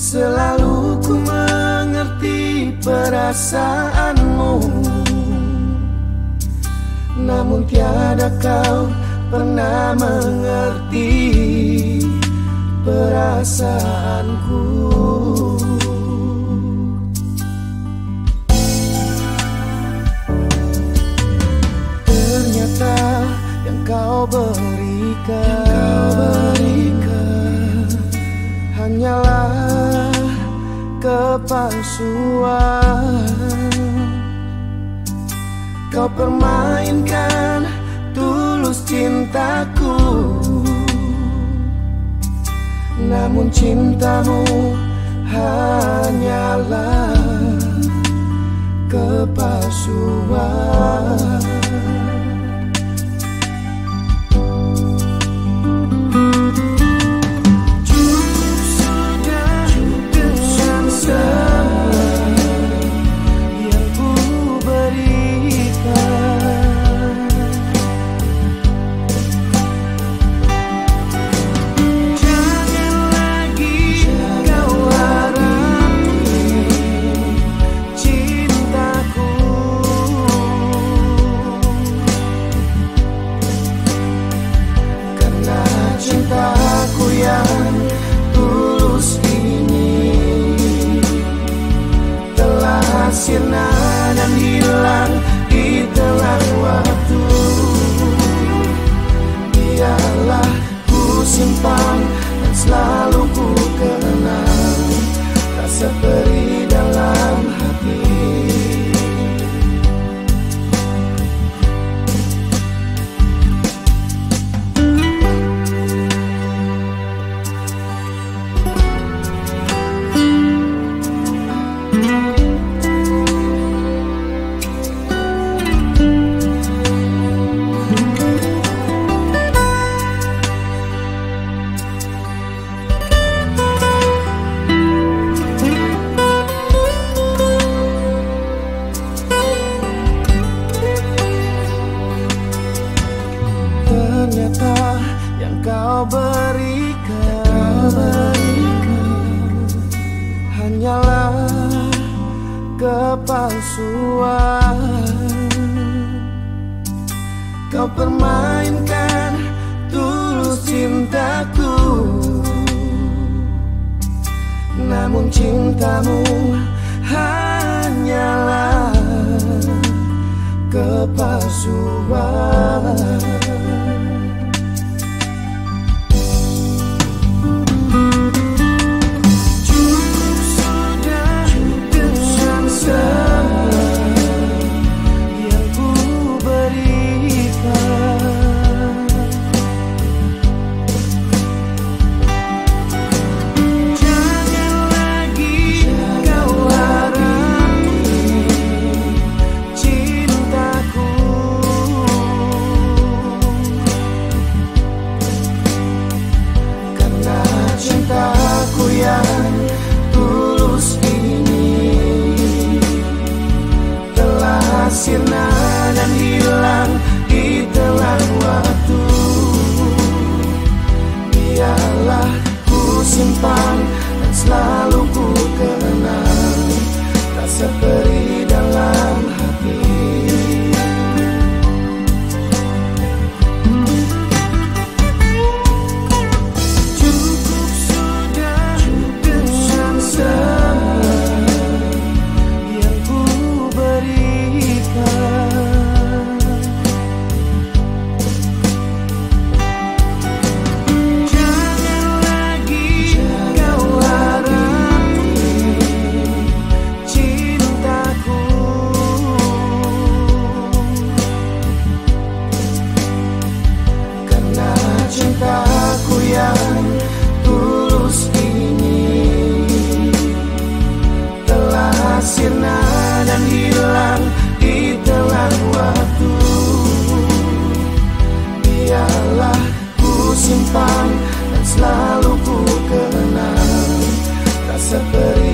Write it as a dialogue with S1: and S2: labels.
S1: Selalu ku mengerti perasaanmu, namun tiada kau pernah mengerti perasaanku. Ternyata yang kau berikan hanyalah kepalsuan. Kau permainkan tulus cintaku, namun cintamu hanyalah kepalsuan. Sirna dan hilang di telan waktu. Biarlah ku simpan dan selalu ku kenang rasa perih dalam hati. Ternyata yang kau berikan hanyalah kepalsuan. Kau permainkan tulus cintaku, namun cintamu hanyalah kepalsuan. Sirna dan hilang di telan waktu. Biarlah ku simpan dan selalu ku kenang rasa perih dalam hati. Cukup sudah dengan semua yang ku beri. Cintaku yang tulus ini telah sirna dan hilang di telan waktu. Biarlah ku simpan dan selalu ku kenang rasa perih